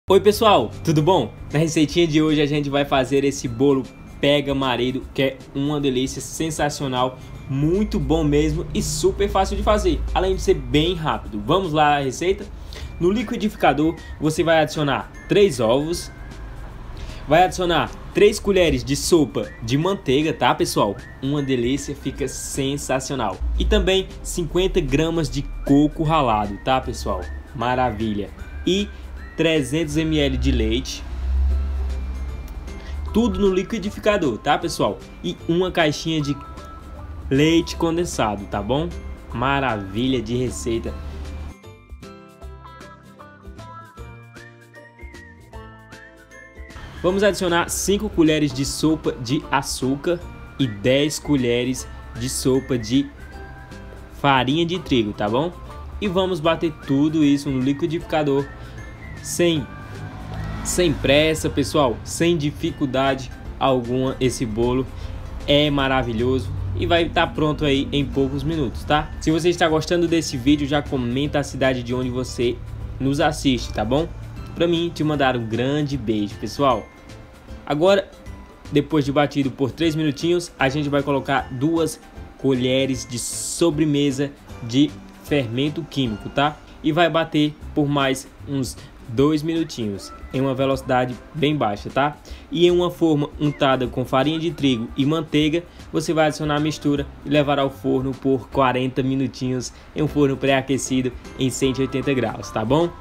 Oi pessoal, tudo bom? Na receitinha de hoje a gente vai fazer esse bolo pega marido, que é uma delícia, sensacional, muito bom mesmo e super fácil de fazer, além de ser bem rápido. Vamos lá a receita? No liquidificador você vai adicionar 3 ovos, vai adicionar 3 colheres de sopa de manteiga, tá pessoal? Uma delícia, fica sensacional. E também 50 gramas de coco ralado, tá pessoal? Maravilha. E 300 ml de leite, tudo no liquidificador, tá pessoal? E uma caixinha de leite condensado, tá bom? Maravilha de receita. Vamos adicionar 5 colheres de sopa de açúcar e 10 colheres de sopa de farinha de trigo, tá bom? E vamos bater tudo isso no liquidificador sem pressa, pessoal, sem dificuldade alguma. Esse bolo é maravilhoso e vai estar pronto aí em poucos minutos, tá? Se você está gostando desse vídeo, já comenta a cidade de onde você nos assiste, tá bom? Para mim te mandar um grande beijo, pessoal. Agora, depois de batido por 3 minutinhos, a gente vai colocar 2 colheres de sobremesa de fermento químico, tá? E vai bater por mais uns 2 minutinhos em uma velocidade bem baixa, tá? E em uma forma untada com farinha de trigo e manteiga, você vai adicionar a mistura e levar ao forno por 40 minutinhos em um forno pré-aquecido em 180 graus, tá bom?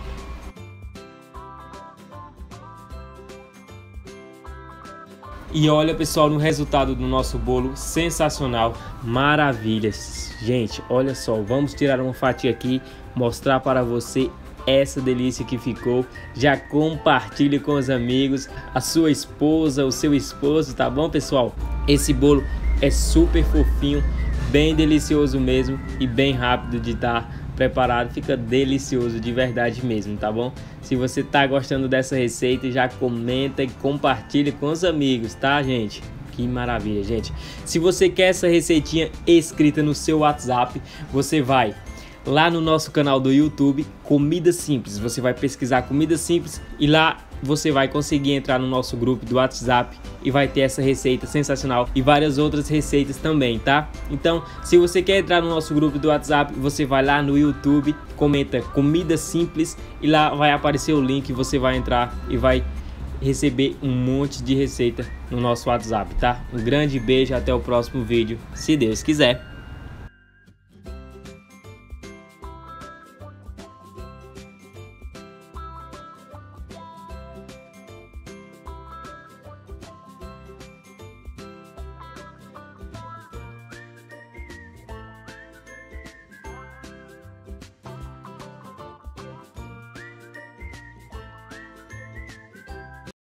E olha pessoal, no resultado do nosso bolo, sensacional, maravilhas. Gente, olha só, vamos tirar uma fatia aqui, mostrar para você essa delícia que ficou. Já compartilhe com os amigos, a sua esposa, o seu esposo, tá bom pessoal? Esse bolo é super fofinho, bem delicioso mesmo e bem rápido de estar preparado, fica delicioso de verdade mesmo, tá bom? Se você tá gostando dessa receita, já comenta e compartilhe com os amigos, tá gente? Que maravilha, gente. Se você quer essa receitinha escrita no seu WhatsApp, você vai lá no nosso canal do YouTube, Comida Simples. Você vai pesquisar Comida Simples e lá você vai conseguir entrar no nosso grupo do WhatsApp e vai ter essa receita sensacional e várias outras receitas também, tá? Então, se você quer entrar no nosso grupo do WhatsApp, você vai lá no YouTube, comenta Comida Simples e lá vai aparecer o link, você vai entrar e vai receber um monte de receita no nosso WhatsApp, tá? Um grande beijo, até o próximo vídeo, se Deus quiser.